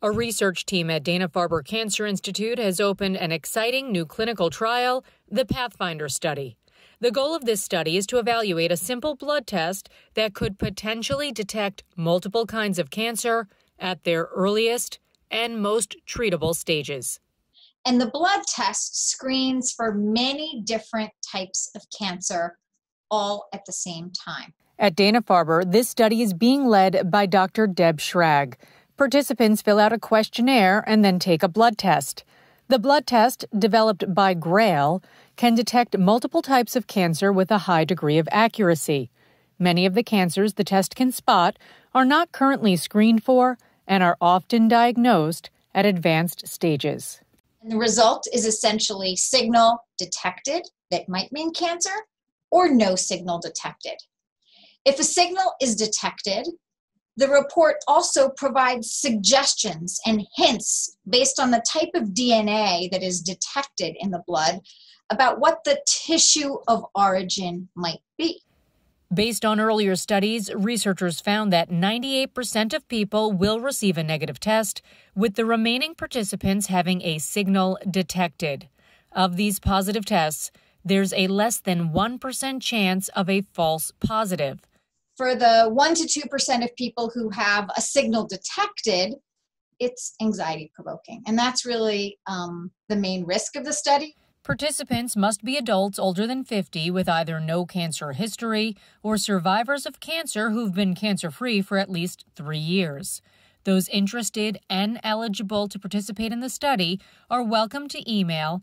A research team at Dana-Farber Cancer Institute has opened an exciting new clinical trial, the Pathfinder study. The goal of this study is to evaluate a simple blood test that could potentially detect multiple kinds of cancer at their earliest and most treatable stages. And the blood test screens for many different types of cancer all at the same time. At Dana-Farber, this study is being led by Dr. Deb Schrag. Participants fill out a questionnaire and then take a blood test. The blood test, developed by Grail, can detect multiple types of cancer with a high degree of accuracy. Many of the cancers the test can spot are not currently screened for and are often diagnosed at advanced stages. And the result is essentially signal detected that might mean cancer or no signal detected. If a signal is detected, the report also provides suggestions and hints based on the type of DNA that is detected in the blood about what the tissue of origin might be. Based on earlier studies, researchers found that 98% of people will receive a negative test, with the remaining participants having a signal detected. Of these positive tests, there's a less than 1% chance of a false positive. For the 1 to 2% of people who have a signal detected, it's anxiety-provoking. And that's really the main risk of the study. Participants must be adults older than 50 with either no cancer history or survivors of cancer who've been cancer-free for at least 3 years. Those interested and eligible to participate in the study are welcome to email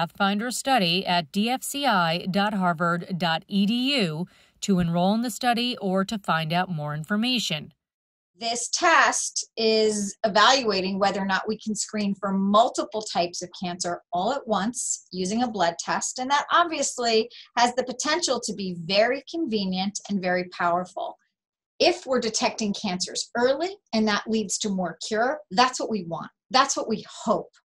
pathfinderstudy@dfci.harvard.edu to enroll in the study or to find out more information. This test is evaluating whether or not we can screen for multiple types of cancer all at once using a blood test, and that obviously has the potential to be very convenient and very powerful. If we're detecting cancers early and that leads to more cure, that's what we want. That's what we hope.